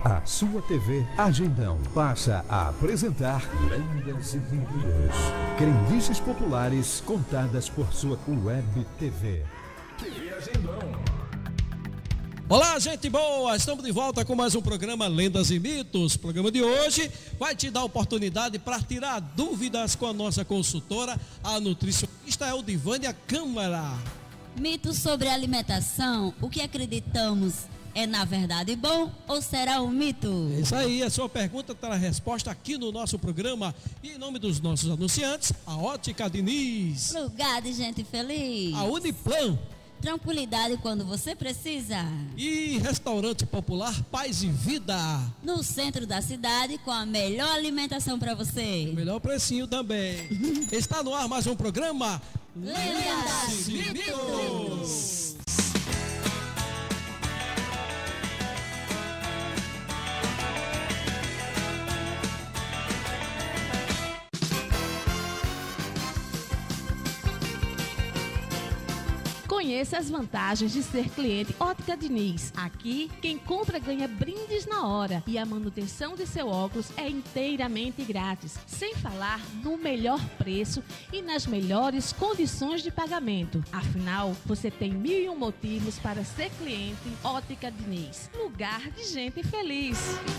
A sua TV Agendão passa a apresentar Lendas e Mentiras. Crendices populares contadas por sua web TV. TV Agendão. Olá, gente boa! Estamos de volta com mais um programa Lendas e Mitos. O programa de hoje vai te dar oportunidade para tirar dúvidas com a nossa consultora, a nutricionista Eudivânia Câmara. Mitos sobre alimentação, o que acreditamos é na verdade bom ou será um mito? É isso aí, a sua pergunta terá resposta aqui no nosso programa. E em nome dos nossos anunciantes, a Ótica Diniz, Lugar de gente feliz, a Uniplan, tranquilidade quando você precisa, e Restaurante Popular Paz e Vida, no centro da cidade com a melhor alimentação para você. o melhor precinho também. Está no ar mais um programa Lendas e Mitos. Conheça as vantagens de ser cliente Ótica Diniz. Aqui, quem compra ganha brindes na hora e a manutenção de seu óculos é inteiramente grátis, sem falar no melhor preço e nas melhores condições de pagamento. Afinal, você tem 1001 motivos para ser cliente Ótica Diniz. Lugar de gente feliz.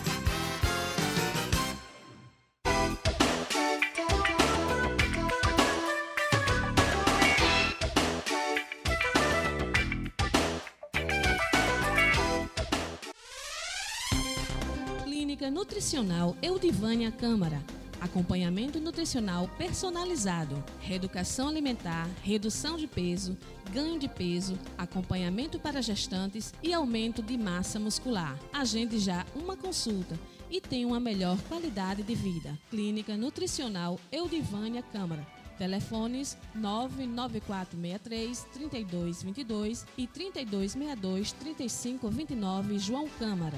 Clínica Nutricional Eudivânia Câmara. Acompanhamento nutricional personalizado, reeducação alimentar, redução de peso, ganho de peso, acompanhamento para gestantes e aumento de massa muscular. Agende já uma consulta e tenha uma melhor qualidade de vida. Clínica Nutricional Eudivânia Câmara. Telefones 99463-3222 e 3262-3529, João Câmara.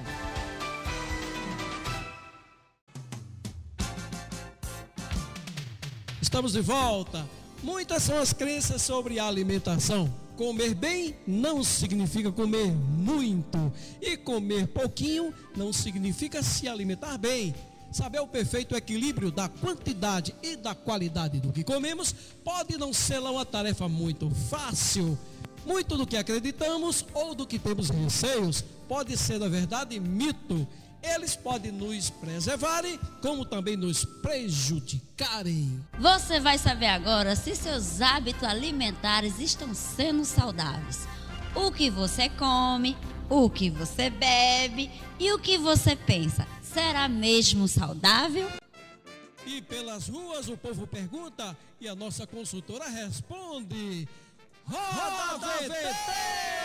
Estamos de volta. Muitas são as crenças sobre a alimentação. Comer bem não significa comer muito. E comer pouquinho não significa se alimentar bem. Saber o perfeito equilíbrio da quantidade e da qualidade do que comemos pode não ser uma tarefa muito fácil. Muito do que acreditamos ou do que temos receios pode ser, na verdade, mito. Eles podem nos preservarem, como também nos prejudicarem. Você vai saber agora se seus hábitos alimentares estão sendo saudáveis. O que você come, o que você bebe e o que você pensa. Será mesmo saudável? E pelas ruas o povo pergunta e a nossa consultora responde. Roda VT!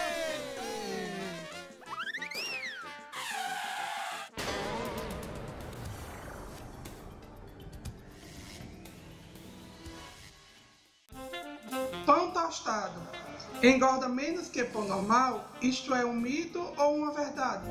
Pão tostado engorda menos que pão normal? Isto é um mito ou uma verdade?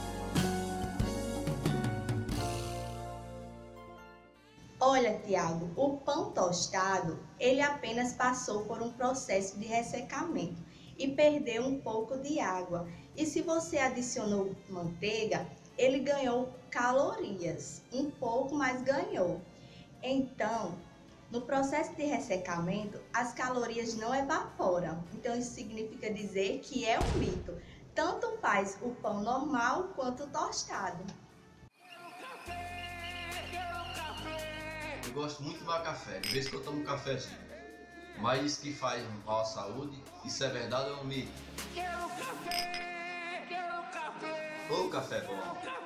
Olha, Tiago, o pão tostado, ele apenas passou por um processo de ressecamento e perdeu um pouco de água. E se você adicionou manteiga, ele ganhou calorias, um pouco, mas ganhou. Então, no processo de ressecamento, as calorias não evaporam. Então, isso significa dizer que é um mito. Tanto faz o pão normal quanto o tostado. Eu gosto muito de tomar café, de vez que eu tomo um cafezinho. Mas isso que faz mal à saúde, isso é verdade ou é um mito? Quero café! Ô, café bom!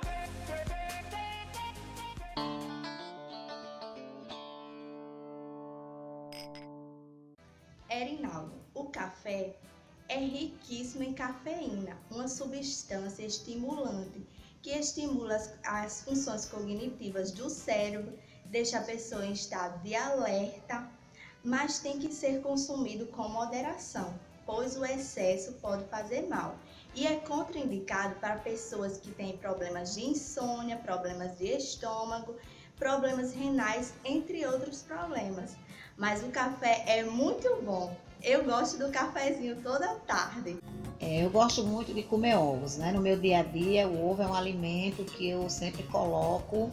Erinaldo, o café é riquíssimo em cafeína, uma substância estimulante que estimula as funções cognitivas do cérebro, deixa a pessoa em estado de alerta, mas tem que ser consumido com moderação, pois o excesso pode fazer mal. E é contraindicado para pessoas que têm problemas de insônia, problemas de estômago, problemas renais, entre outros problemas. Mas o café é muito bom, Eu gosto do cafezinho toda tarde. Eu gosto muito de comer ovos, né? No meu dia a dia, o ovo é um alimento que eu sempre coloco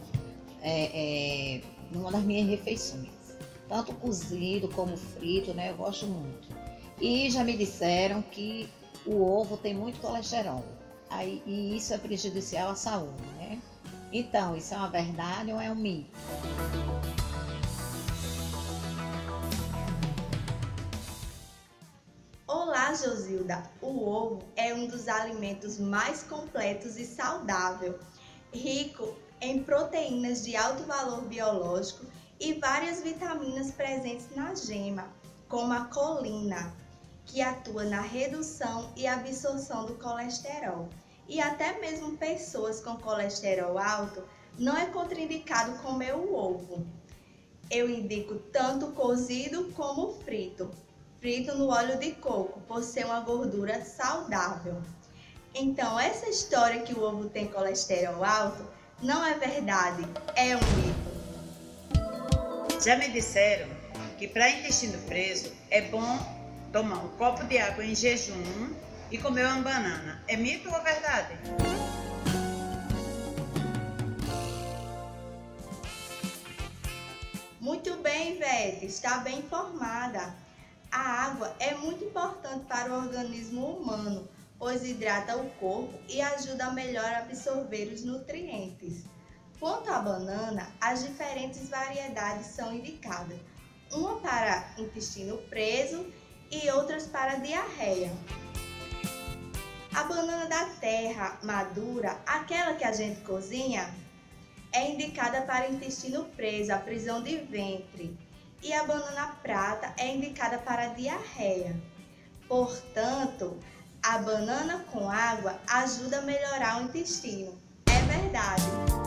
numa das minhas refeições. Tanto cozido como frito, né? Eu gosto muito. E já me disseram que o ovo tem muito colesterol. E isso é prejudicial à saúde, né? Então, isso é uma verdade ou é um mito? Olá, Josilda! O ovo é um dos alimentos mais completos e saudável, rico em proteínas de alto valor biológico e várias vitaminas presentes na gema, como a colina, que atua na redução e absorção do colesterol. E até mesmo pessoas com colesterol alto não é contraindicado comer o ovo. Eu indico tanto cozido como frito no óleo de coco, por ser uma gordura saudável. Então, essa história que o ovo tem colesterol alto não é verdade, é um mito. Já me disseram que para intestino preso é bom tomar um copo de água em jejum e comer uma banana. É mito ou verdade? Muito bem, Ivete, está bem informada. A água é muito importante para o organismo humano, pois hidrata o corpo e ajuda a melhor absorver os nutrientes. Quanto à banana, as diferentes variedades são indicadas, uma para intestino preso e outras para diarreia. A banana da terra madura, aquela que a gente cozinha, é indicada para intestino preso, a prisão de ventre. E a banana prata é indicada para diarreia. Portanto, a banana com água ajuda a melhorar o intestino. É verdade.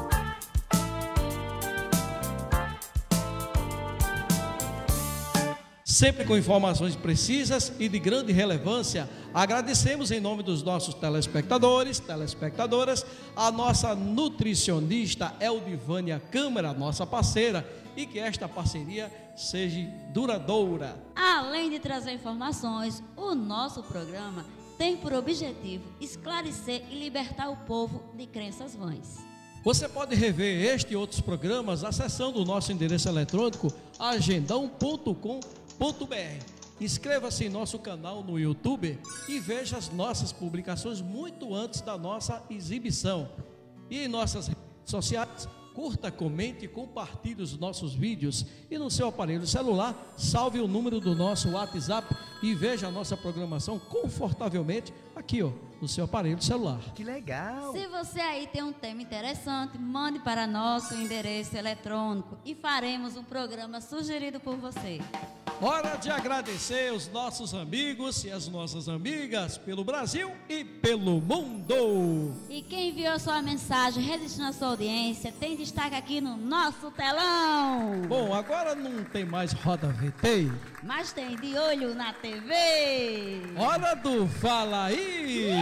Sempre com informações precisas e de grande relevância, agradecemos em nome dos nossos telespectadores, telespectadoras, a nossa nutricionista Eldivânia Câmara, nossa parceira, e que esta parceria seja duradoura. Além de trazer informações, o nosso programa tem por objetivo esclarecer e libertar o povo de crenças vãs. Você pode rever este e outros programas acessando o nosso endereço eletrônico agendão.com.br. Inscreva-se em nosso canal no YouTube e veja as nossas publicações muito antes da nossa exibição. E em nossas redes sociais, curta, comente e compartilhe os nossos vídeos. E no seu aparelho celular, salve o número do nosso WhatsApp e veja a nossa programação confortavelmente aqui, no seu aparelho celular. Que legal! Se você aí tem um tema interessante, mande para nosso endereço eletrônico e faremos um programa sugerido por você. Hora de agradecer os nossos amigos e as nossas amigas pelo Brasil e pelo mundo. E quem enviou sua mensagem resistindo à sua audiência tem destaque aqui no nosso telão. Bom, agora não tem mais Roda VT, mas tem De Olho na TV. Hora do Fala Aí.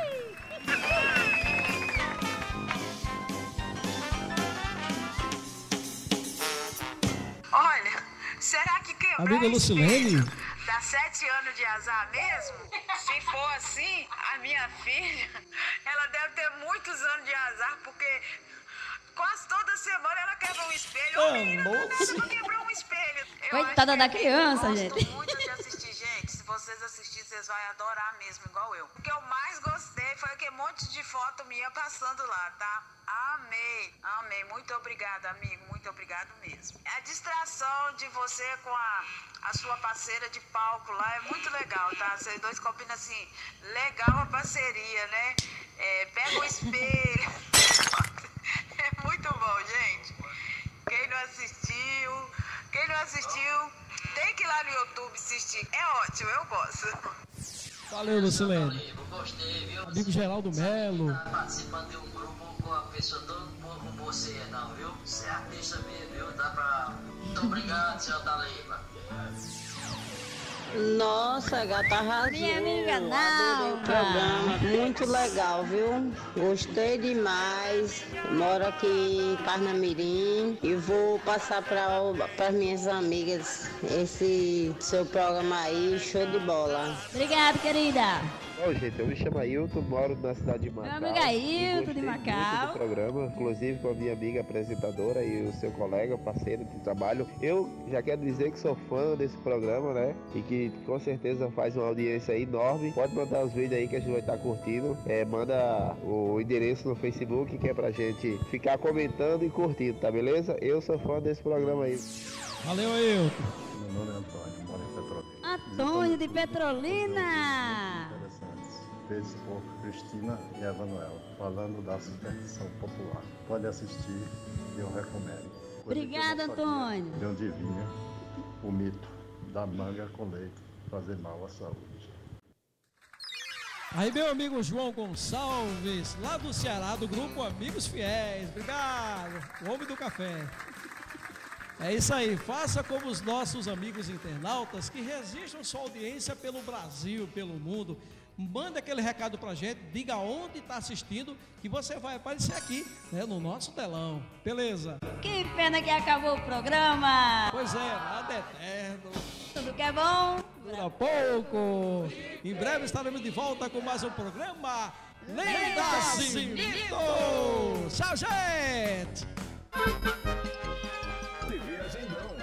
Olha, será que quebrar amiga Lucilene dá 7 anos de azar mesmo? Se for assim, a minha filha, ela deve ter muitos anos de azar, porque quase toda semana ela quebra um espelho. Ô, menina, ela quebrou um espelho. Coitada da criança, gente. Eu gosto muito de assistir, gente. Se vocês assistirem, vocês vão adorar mesmo, igual eu. O que eu mais gostei foi aquele monte de foto minha passando lá, tá? Amei, amei. Muito obrigada, amigo. Muito obrigado mesmo. A distração de você com a sua parceira de palco lá é muito legal, tá? Vocês dois combinam assim, legal a parceria, né? Pega o espelho. É muito bom, gente. Quem não assistiu, tem que ir lá no YouTube assistir. É ótimo, eu gosto. Valeu, Lucilene. Eu gostei, viu? Amigo Geraldo Melo. Tá participando de um grupo com uma pessoa tão boa como você, não, viu? Você é artista mesmo, viu? Dá pra... Muito obrigado, senhor Dalema. Nossa, gata arrasou. Minha amiga Adorei o programa, muito legal, viu? Gostei demais. Moro aqui em Parnamirim e vou passar para as minhas amigas esse seu programa aí, show de bola. Obrigada, querida. Bom, gente, eu me chamo Ailton, moro na cidade de Macau. Meu amigo Ailton de Macau. Do programa, inclusive com a minha amiga apresentadora e o seu colega, parceiro de trabalho. Eu já quero dizer que sou fã desse programa, né? E que com certeza faz uma audiência enorme. Pode mandar os vídeos aí que a gente vai estar curtindo. Manda o endereço no Facebook que é pra gente ficar comentando e curtindo, tá beleza? Eu sou fã desse programa aí. Valeu, Ailton. Meu nome é Antônio, moro em Petrolina. Antônio de Petrolina. Feitos por Cristina e Emanuel, falando da superstição popular. Pode assistir, eu recomendo. Obrigada, Antônio. De onde vinha o mito da manga com leite fazer mal à saúde. Aí, meu amigo João Gonçalves, lá do Ceará, do grupo Amigos Fiéis. Obrigado, o homem do café. É isso aí, faça como os nossos amigos internautas que registram sua audiência pelo Brasil, pelo mundo. Manda aquele recado pra gente, diga onde está assistindo, que você vai aparecer aqui, né, no nosso telão. Beleza? Que pena que acabou o programa. Pois é, nada eterno. Tudo que é bom dura pouco. Em breve estaremos de volta com mais um programa Lendas e Mitos. Tchau, gente! TV Agendão.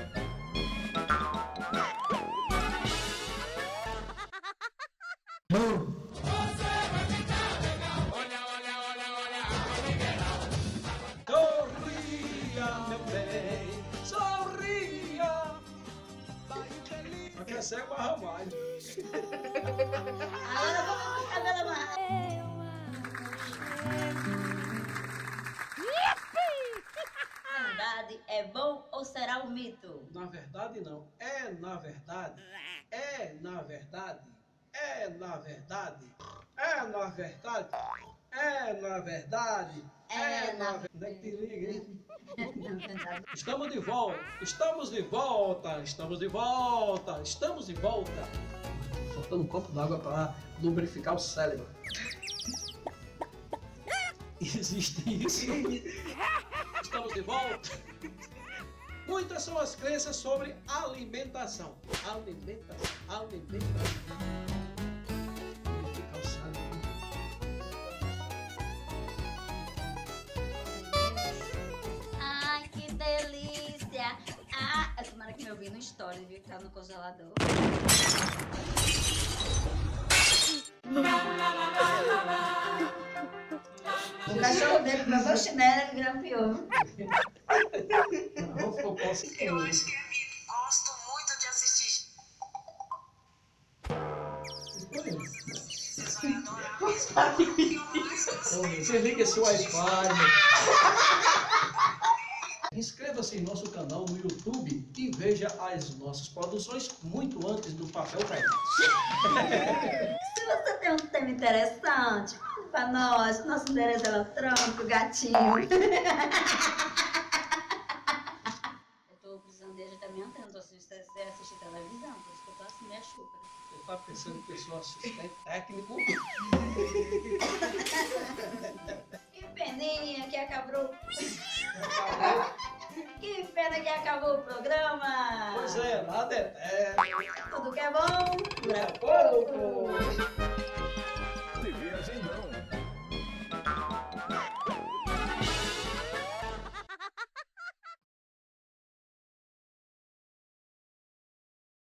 Sorria, meu bem, sorria. Só que é cego a ramalho. Agora vamos com cabelo amarrado. Verdade é bom ou será um mito? Na verdade não, é na verdade, é na verdade, é na verdade, é na verdade, é na verdade, é na verdade. Onde é que te liga, hein? Estamos de volta, estamos de volta, estamos de volta, estamos de volta. Faltando um copo d'água para lubrificar o cérebro. Existe isso. Estamos de volta. Muitas são as crenças sobre alimentação. Alimentação. Ai, que delícia. Ah, tomara que me ouviu no story, viu? Que tá no congelador. O cachorro dele pegou o chinelo e grampeou. Eu acho que é mito. Gosto muito de assistir. Vocês vão adorar mesmo. Desliga esse Wi-Fi. Inscreva-se em nosso canal no YouTube e veja as nossas produções muito antes do papel cair. Se você tem um tema interessante, manda pra nós. Nosso endereço eletrônico, gatinho. Eu tô precisando de ajeitar antena, não tô assistindo televisão, por isso que eu tô assim, meia chúcara. Eu tava pensando que eu sou assistente técnico. Que peninha que acabou. Que pena que acabou o programa. Pois é, nada é. Tudo que é bom